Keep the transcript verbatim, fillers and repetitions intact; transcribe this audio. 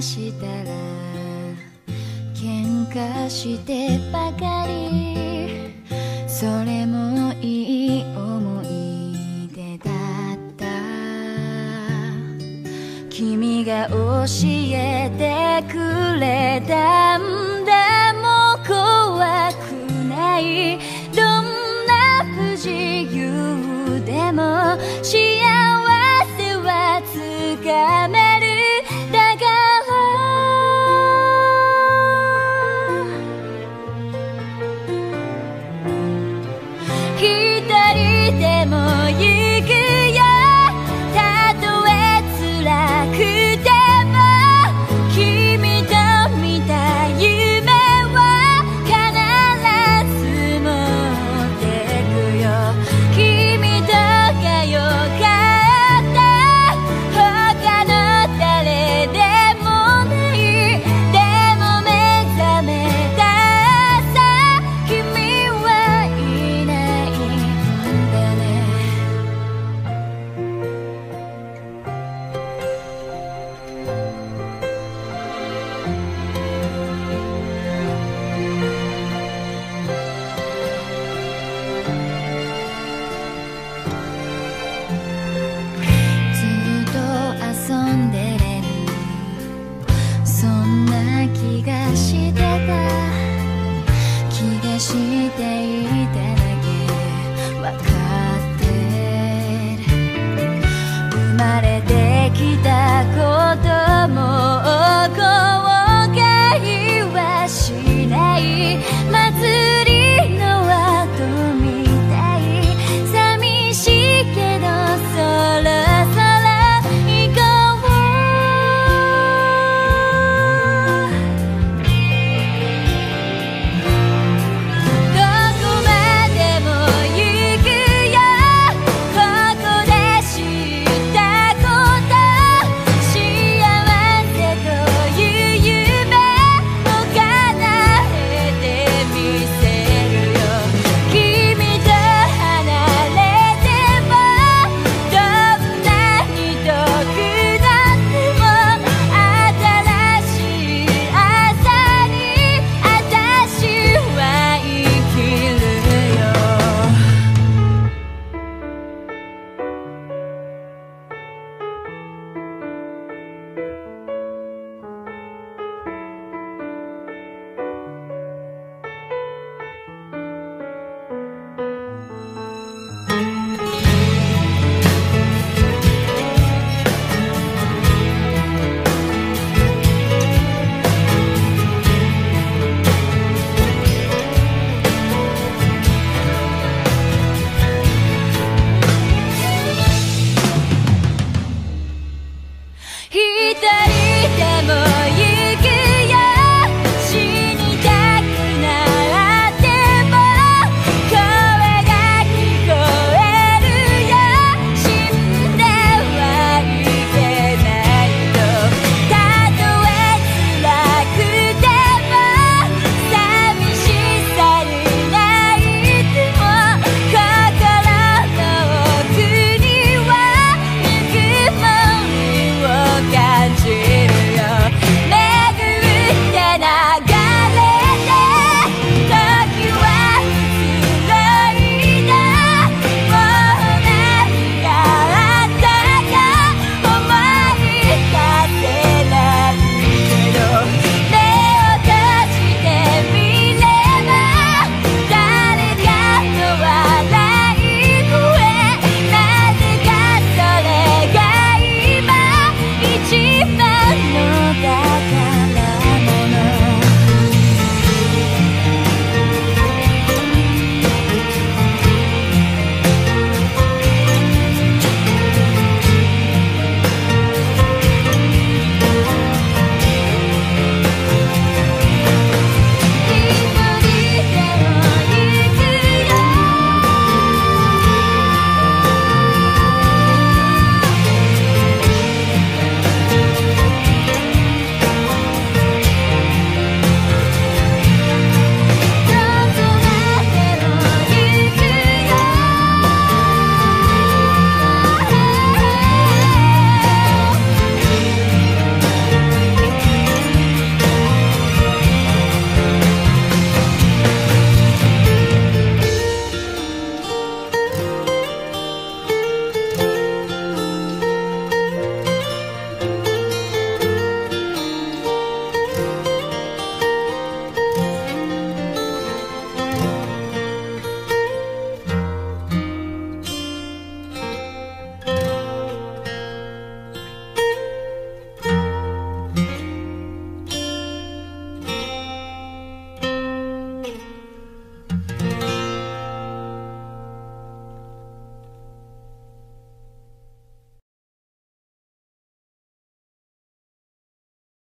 したら喧嘩してばかり、それもいい思い出だった。君が教えてくれたんだ、もう怖くない、どんな不自由でも幸せはつかめる。だから一人でも行くよ、たとえ辛くても君と見た夢は必ず持ってくよ。君とがよかった、他の誰でもない。でも目覚めた朝、君はいないんだね。ずっと遊んでれる、そんな気がしてた。気がしていただけわかってる。生まれて